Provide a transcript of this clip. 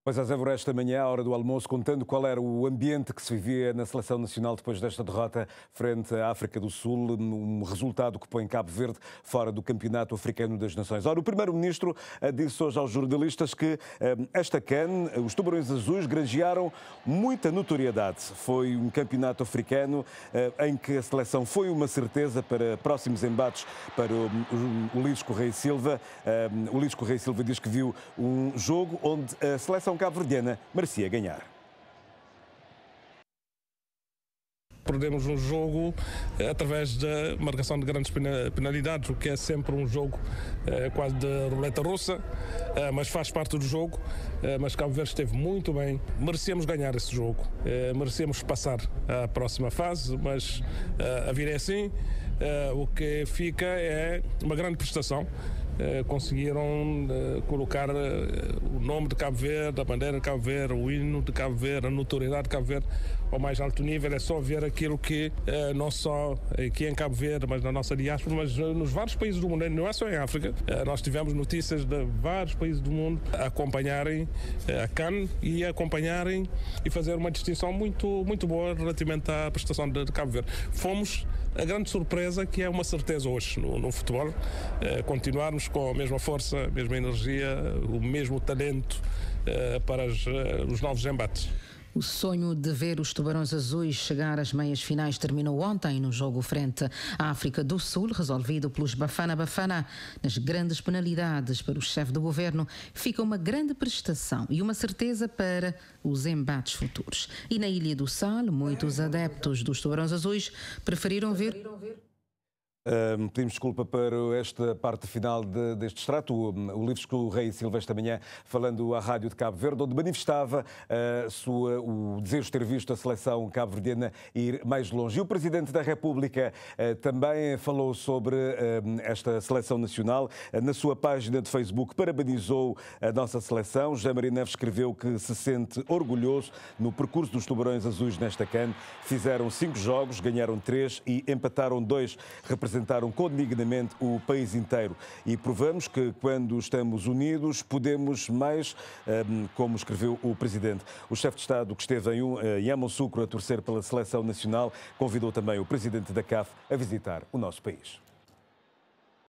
Pois às Évora esta manhã, à hora do almoço, contando qual era o ambiente que se vivia na seleção nacional depois desta derrota frente à África do Sul, um resultado que põe Cabo Verde fora do Campeonato Africano das Nações. Ora, o primeiro-ministro disse hoje aos jornalistas que esta CAN, os Tubarões Azuis, granjearam muita notoriedade. Foi um campeonato africano em que a seleção foi uma certeza para próximos embates para o Ulisses Correia e Silva. O Ulisses Correia e Silva diz que viu um jogo onde a seleção cabo-verdiana merecia ganhar. Perdemos um jogo através da marcação de grandes penalidades, o que é sempre um jogo quase de roleta russa, mas faz parte do jogo. Mas Cabo Verde esteve muito bem, merecemos ganhar esse jogo, merecemos passar à próxima fase, mas a vida é assim. O que fica é uma grande prestação. Conseguiram colocar o nome de Cabo Verde, a bandeira de Cabo Verde, o hino de Cabo Verde, a notoriedade de Cabo Verde ao mais alto nível. É só ver aquilo que não só aqui em Cabo Verde, mas na nossa diáspora, mas nos vários países do mundo, não é só em África. Nós tivemos notícias de vários países do mundo a acompanharem a CAN e acompanharem e fazer uma distinção muito boa relativamente à prestação de Cabo Verde. Fomos a grande surpresa, que é uma certeza hoje no futebol, continuarmos com a mesma força, a mesma energia, o mesmo talento para os novos embates. O sonho de ver os Tubarões Azuis chegar às meias finais terminou ontem no jogo frente à África do Sul, resolvido pelos Bafana Bafana. Nas grandes penalidades para o chefe do governo, fica uma grande prestação e uma certeza para os embates futuros. E na Ilha do Sal, muitos adeptos dos Tubarões Azuis preferiram ver... Pedimos desculpa para esta parte final deste extrato. O Ulisses Correia e Silva esta manhã falando à Rádio de Cabo Verde, onde manifestava o desejo de ter visto a seleção cabo-verdiana ir mais longe. E o Presidente da República também falou sobre esta seleção nacional. Na sua página de Facebook parabenizou a nossa seleção. José Maria Neves escreveu que se sente orgulhoso no percurso dos Tubarões Azuis nesta CAN. Fizeram 5 jogos, ganharam 3 e empataram 2, representaram condignamente o país inteiro e provamos que quando estamos unidos podemos mais, como escreveu o Presidente. O chefe de Estado que esteve em Yamoussoukro a torcer pela seleção nacional convidou também o Presidente da CAF a visitar o nosso país.